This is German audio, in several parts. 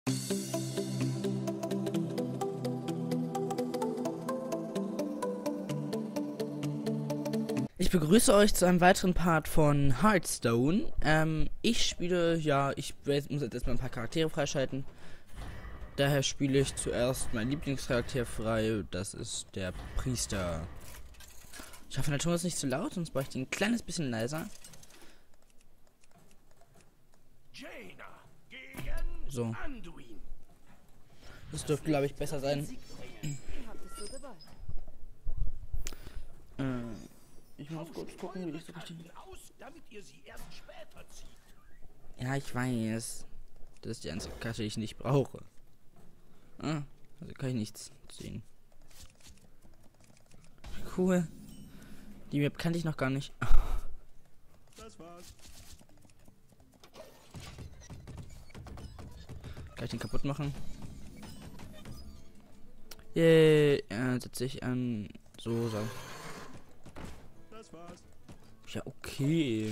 Ich begrüße euch zu einem weiteren Part von Hearthstone. Ich spiele, muss jetzt erstmal ein paar Charaktere freischalten. Daher spiele ich zuerst meinen Lieblingscharakter frei, das ist der Priester. Ich hoffe, der Ton ist nicht zu laut, sonst brauche ich den ein kleines bisschen leiser. So. Das dürfte, glaube ich, besser sein. Ich muss kurz gucken, wie ich so richtig... Ja, ich weiß. Das ist die einzige Karte, die ich nicht brauche. Also kann ich nichts sehen. Cool. Die Map kannte ich noch gar nicht. Das war's. Kann ich den kaputt machen? Setze ich an... So. Das war's. Ja, okay.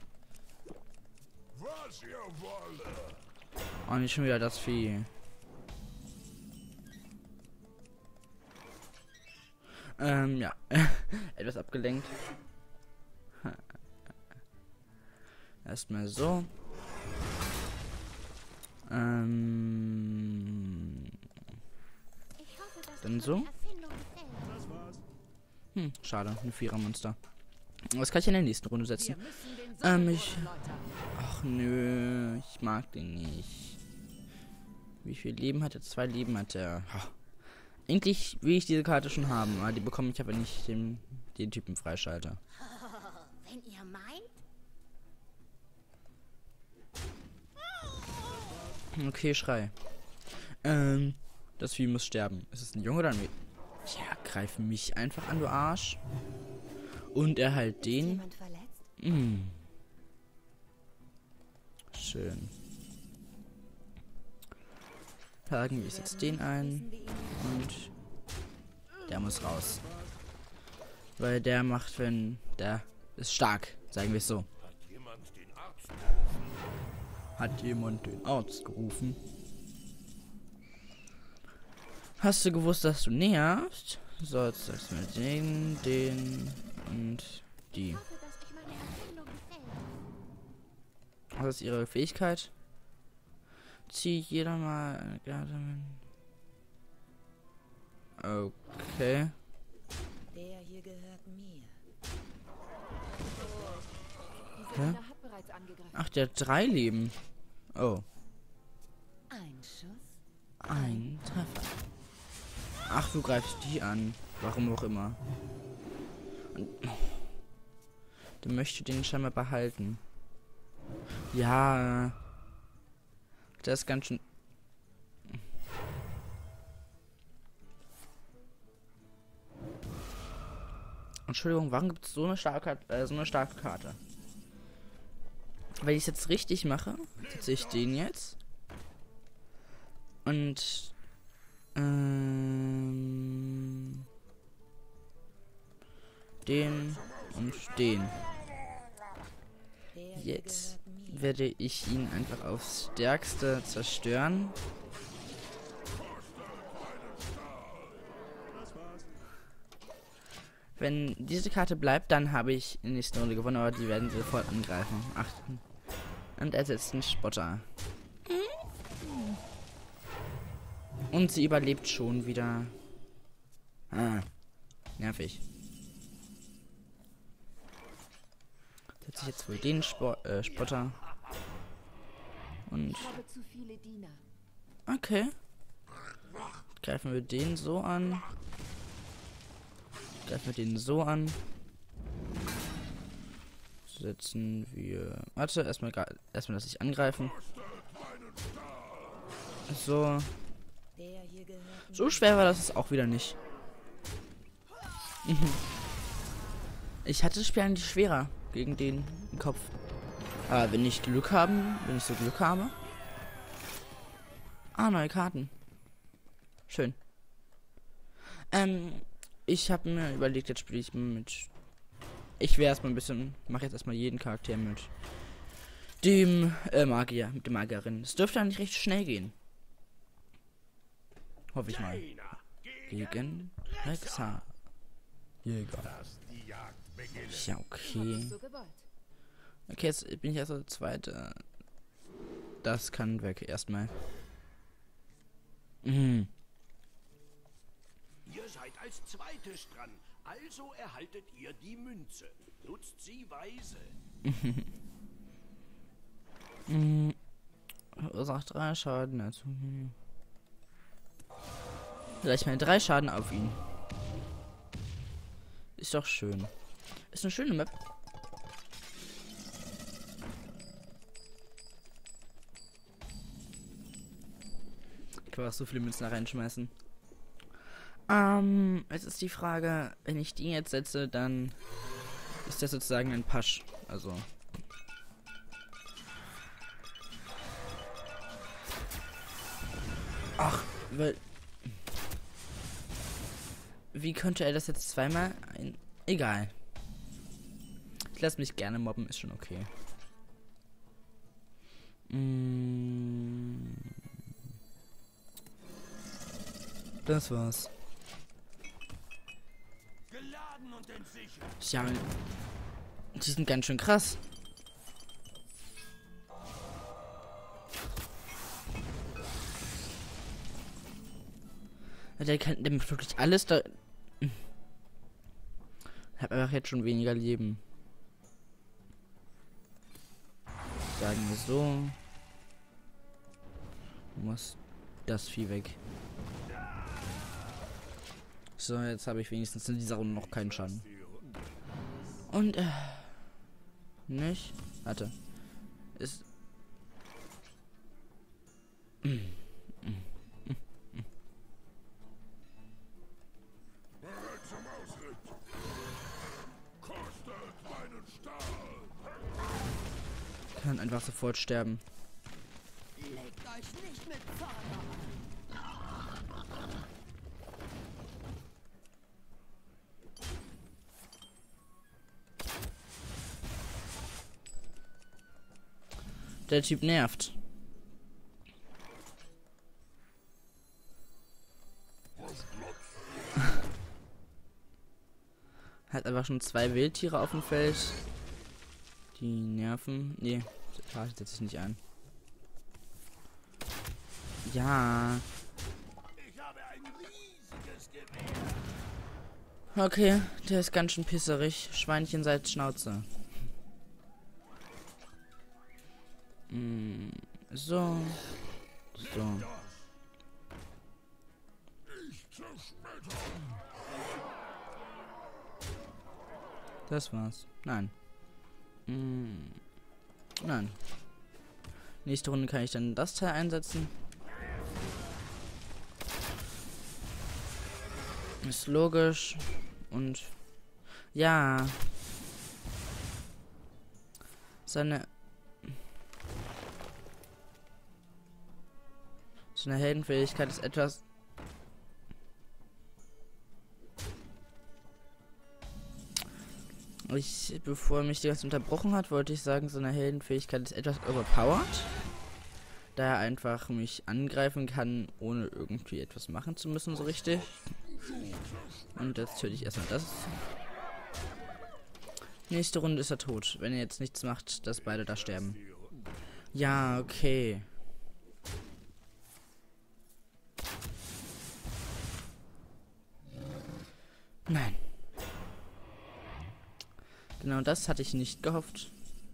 Oh, nicht schon wieder das Vieh. Ja. Etwas abgelenkt. Erstmal so. Dann so. Schade, ein Vierer-Monster. Was kann ich in der nächsten Runde setzen? Ach nö, ich mag den nicht. Wie viel Leben hat er? 2 Leben hat er. Eigentlich will ich diese Karte schon haben, aber die bekomme ich aber nicht den Typen Freischalter. Wenn ihr meint. Okay, Schrei. Das Vieh muss sterben. Ist es ein Junge oder ein Mädchen? Ja, greif mich einfach an, du Arsch. Und er halt den. Schön. Packen wir jetzt den ein. Und der muss raus. Weil der macht, wenn... Der ist stark, sagen wir es so. Hat jemand den Arzt gerufen? Hast du gewusst, dass du nervst? So, jetzt sagst du mal den und die. Was ist ihre Fähigkeit? Zieh jeder mal eine Karte mit. Okay. Der hier gehört mir. Hä? Ach, der hat 3 Leben. Oh. Ein Schuss. Ein Treffer. Ach, du greifst die an. Warum auch immer. Und du möchtest den scheinbar behalten. Ja. Das ist ganz schön... Entschuldigung, warum gibt es so eine starke Karte? Weil ich es jetzt richtig mache, setze ich den jetzt. Und den und den. Jetzt werde ich ihn einfach aufs Stärkste zerstören. Wenn diese Karte bleibt, dann habe ich in der nächsten Runde gewonnen, aber die werden sofort angreifen. Achten. Und er setzt einen Spotter. Und sie überlebt schon wieder. Nervig. Setze ich jetzt wohl den Spotter. Und... Okay. Greifen wir den so an. Greifen wir den so an. Setzen wir... Warte, erstmal lasse ich angreifen. So. So schwer war das auch wieder nicht. Ich hatte das Spiel eigentlich schwerer gegen den im Kopf. Aber wenn ich so Glück habe. Neue Karten. Schön. Ich habe mir überlegt, jetzt spiele ich mit... Ich wäre erstmal ein bisschen... Mache jetzt erstmal jeden Charakter mit dem Magier, mit der Magierin. Es dürfte eigentlich recht schnell gehen. Hoffe ich mal. Gegen Hexer. Jäger. Ja, okay. Okay, jetzt bin ich erst der Zweite. Das kann weg, erstmal. Mhm. Ihr seid als Zweites dran, also erhaltet ihr die Münze. Nutzt sie weise. Verursacht 3 Schaden. Also, vielleicht mal 3 Schaden auf ihn. Ist doch schön. Ist eine schöne Map. Ich kann auch so viele Münzen da reinschmeißen. Jetzt ist die Frage, wenn ich die jetzt setze, dann ist das sozusagen ein Pasch. Also. Ach, weil. Wie könnte er das jetzt zweimal ein. Egal. Ich lasse mich gerne mobben, ist schon okay. Das war's. Geladen und entsichert. Ja, die sind ganz schön krass. Der kann der macht wirklich alles da. Ich hab einfach jetzt schon weniger Leben. Sagen wir so. Muss das Vieh weg. So, jetzt habe ich wenigstens in dieser Runde noch keinen Schaden. Und, nicht? Warte. Ist. Bereit zum Ausritt. Kostet meinen Stahl. Kann einfach sofort sterben. Legt euch nicht mit Zorn an. Der Typ nervt. Hat einfach schon 2 Wildtiere auf dem Feld. Die nerven. Nee, das setze ich nicht ein. Ja. Ich habe ein riesiges Gewehr. Okay, der ist ganz schön pisserig. Schweinchen seit Schnauze. So. So. Das war's. Nein. Nein. Nächste Runde kann ich dann das Teil einsetzen. Ist logisch. Und ja. Seine Heldenfähigkeit ist etwas. Bevor er mich die ganze unterbrochen hat, wollte ich sagen, seine Heldenfähigkeit ist etwas overpowered. Da er einfach mich angreifen kann, ohne irgendwie etwas machen zu müssen, so richtig. Und jetzt töte ich erstmal das. Nächste Runde ist er tot. Wenn er jetzt nichts macht, dass beide da sterben. Ja, okay. Nein. Genau das hatte ich nicht gehofft.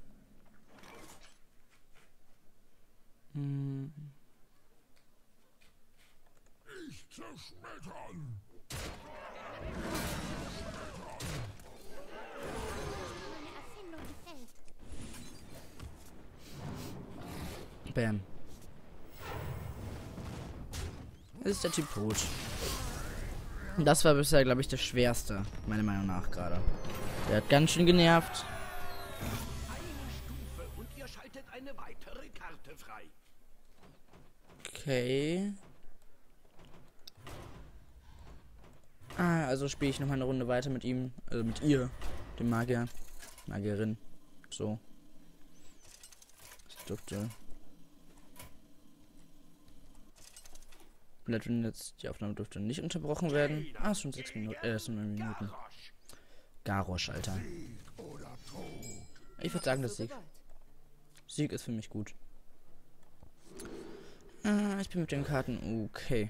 Ich zerschmettern. Meine Erfindung gefällt. Bam. Jetzt ist der Typ tot. Das war bisher, glaube ich, das Schwerste, meiner Meinung nach gerade. Der hat ganz schön genervt. Eine Stufe und ihr schaltet eine weitere Karte frei. Okay. Also spiele ich noch mal eine Runde weiter mit ihm, also mit ihr, dem Magier, Magierin. So. Das dürfte. Splatoon jetzt, die Aufnahme dürfte nicht unterbrochen werden. Ah, es sind schon 6 Minuten, es sind 9 Minuten. Garrosh, Alter. Ich würde sagen, das Sieg. Sieg ist für mich gut. Ich bin mit den Karten okay.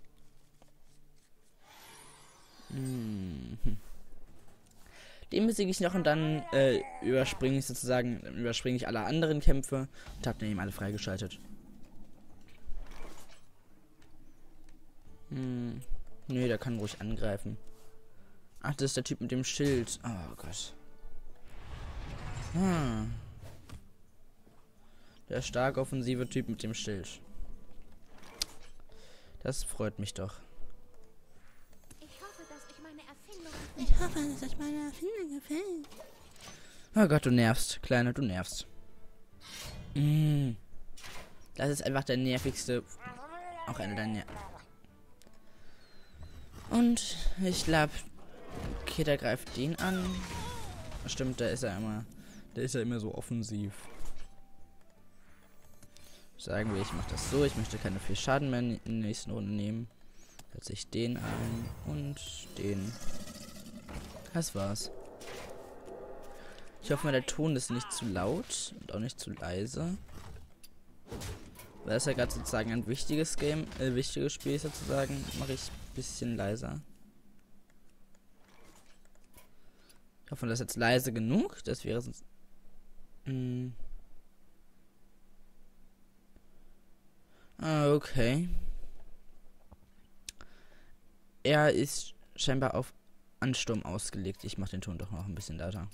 Den besiege ich noch und dann überspringe ich alle anderen Kämpfe und habe dann eben alle freigeschaltet. Nee, der kann ruhig angreifen. Ach, das ist der Typ mit dem Schild. Oh Gott. Der stark offensive Typ mit dem Schild. Das freut mich doch. Ich hoffe, dass euch meine Erfindung gefällt. Oh Gott, du nervst, Kleine, du nervst. Das ist einfach der nervigste. Auch einer der Und ich glaube, okay, der greift den an. Stimmt, der ist ja immer so offensiv. Sagen wir, ich mache das so, ich möchte keine viel Schaden mehr in der nächsten Runde nehmen. Setze ich den ein und den. Das war's. Ich hoffe mal, der Ton ist nicht zu laut und auch nicht zu leise. Weil das ja gerade sozusagen ein wichtiges wichtiges Spiel ist sozusagen, mache ich ein bisschen leiser. Ich hoffe, das ist jetzt leise genug. Das wäre sonst. Okay. Er ist scheinbar auf Ansturm ausgelegt. Ich mache den Ton doch noch ein bisschen lauter.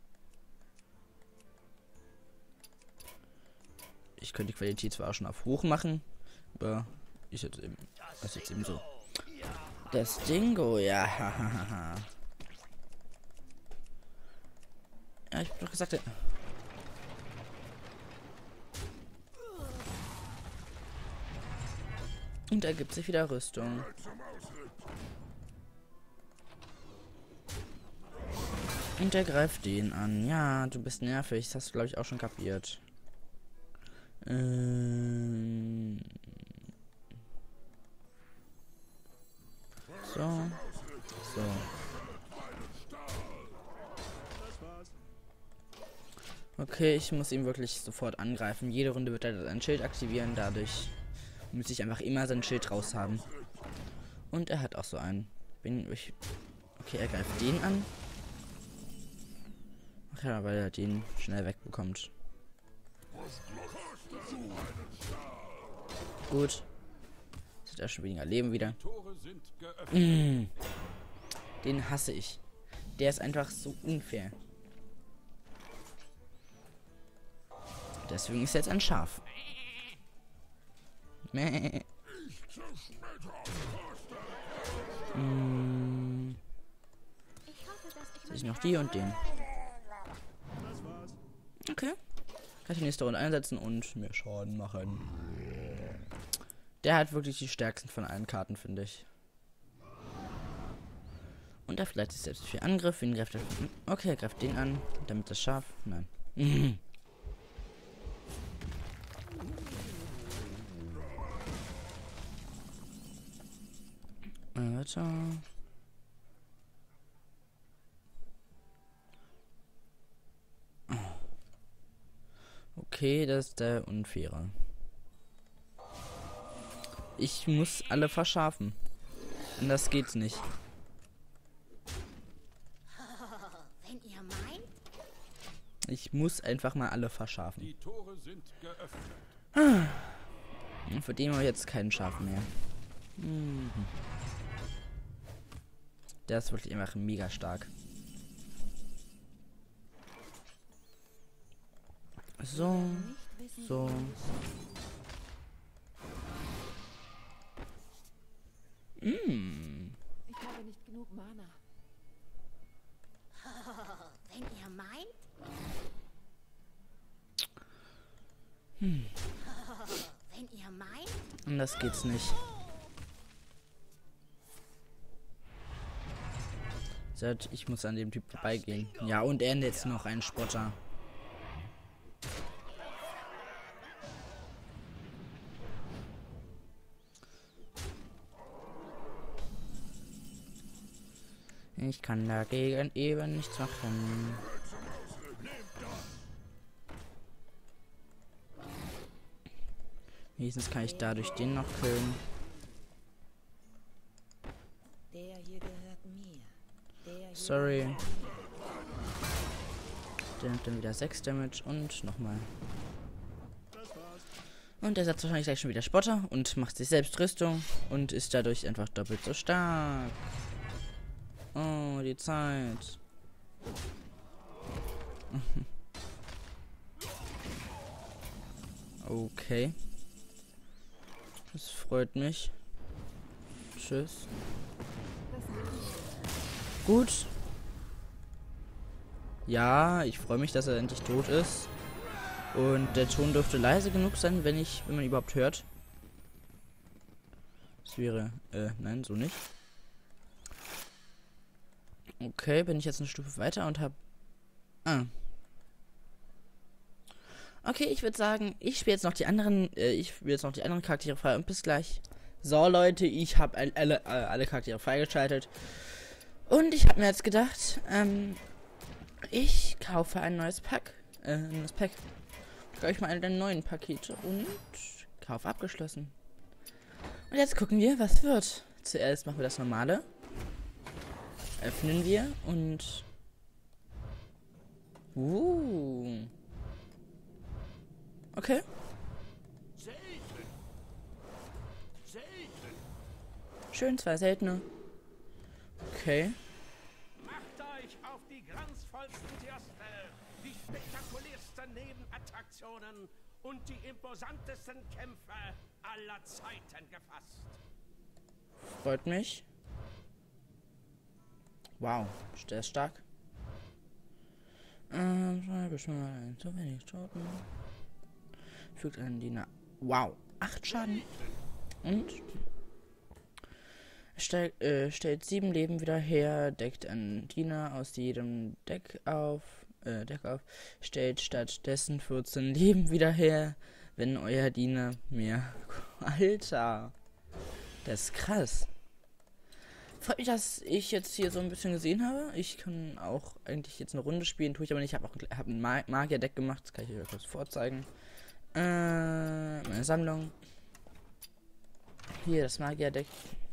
Ich könnte die Qualität zwar auch schon auf hoch machen, aber das ist jetzt eben so. Das Dingo, ja. Ja, ich hab doch gesagt. Und er gibt sich wieder Rüstung. Und er greift den an. Ja, du bist nervig. Das hast du, glaube ich, auch schon kapiert. So. Okay, ich muss ihn wirklich sofort angreifen. Jede Runde wird er sein Schild aktivieren. Dadurch muss ich einfach immer sein Schild raus haben. Und er hat auch so einen. Okay, er greift den an. Ach ja, weil er den schnell wegbekommt. Gut. Jetzt hat er schon weniger Leben wieder. Den hasse ich. Der ist einfach so unfair. Deswegen ist er jetzt ein Schaf. Mäh. Sehe ich noch die und den. Okay. Kann ich die nächste Runde einsetzen und mehr Schaden machen. Der hat wirklich die stärksten von allen Karten, finde ich. Und er vielleicht ist selbst viel Angriff. Wen greift er? Okay, er greift den an. Damit das Schaf. Nein. Weiter. Okay, das ist der Unfaire. Ich muss alle verschaffen. Anders geht's nicht. Wenn ihr meint. Ich muss einfach mal alle verschaffen. Die Tore sind geöffnet. Und für den habe ich jetzt keinen Schaf mehr. Der ist wirklich einfach mega stark. So. Ich habe nicht genug Mana. Wenn ihr meint. Wenn ihr meint. Anders geht's nicht. Ich muss an dem Typ vorbeigehen. Ja, und er jetzt noch ein Spotter. Ich kann dagegen eben nichts machen. Wenigstens kann ich dadurch den noch killen. Der hier gehört mir. Der hier Sorry. Der nimmt dann wieder 6 Damage und nochmal. Und er setzt wahrscheinlich gleich schon wieder Spotter und macht sich selbst Rüstung und ist dadurch einfach doppelt so stark. Oh, die Zeit. Okay. Das freut mich. Tschüss. Gut. Ja, ich freue mich, dass er endlich tot ist. Und der Ton dürfte leise genug sein, wenn man überhaupt hört. Das wäre, nein, so nicht. Okay, bin ich jetzt eine Stufe weiter und habe... Okay, ich würde sagen, ich spiele jetzt noch die anderen Charaktere frei und bis gleich. So, Leute, ich habe alle Charaktere freigeschaltet. Und ich habe mir jetzt gedacht, ich kaufe ein neues Pack. Kaufe ich mal einen der neuen Pakete und Kauf abgeschlossen. Und jetzt gucken wir, was wird. Zuerst machen wir das normale. Öffnen wir und... Okay. Selten. Selten. Schön, 2 seltene. Okay. Macht euch auf die glanzvollsten Tierstelle, die spektakulärsten Nebenattraktionen und die imposantesten Kämpfe aller Zeiten gefasst. Freut mich. Wow, der ist stark. Zu wenig Toten. Fügt einen Diener. Wow, 8 Schaden. Und stellt 7 Leben wieder her, deckt einen Diener aus jedem Deck auf, stellt stattdessen 14 Leben wieder her, wenn euer Diener mehr... Alter, das ist krass. Freut mich, dass ich jetzt hier so ein bisschen gesehen habe. Ich kann auch eigentlich jetzt eine Runde spielen, tue ich aber nicht. Ich habe ein Magier-Deck gemacht, das kann ich euch kurz vorzeigen. Meine Sammlung. Hier das Magier-Deck.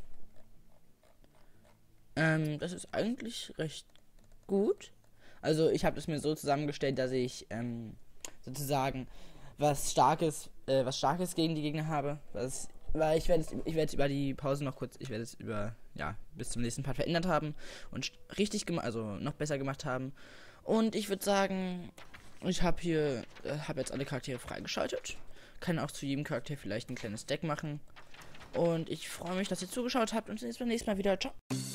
Das ist eigentlich recht gut. Also ich habe es mir so zusammengestellt, dass ich sozusagen was Starkes gegen die Gegner habe. Weil ich werde es über die Pause noch kurz, bis zum nächsten Part verändert haben und richtig gemacht, also noch besser gemacht haben. Und ich würde sagen, ich habe jetzt alle Charaktere freigeschaltet. Kann auch zu jedem Charakter vielleicht ein kleines Deck machen. Und ich freue mich, dass ihr zugeschaut habt und sehen uns beim nächsten Mal wieder. Ciao.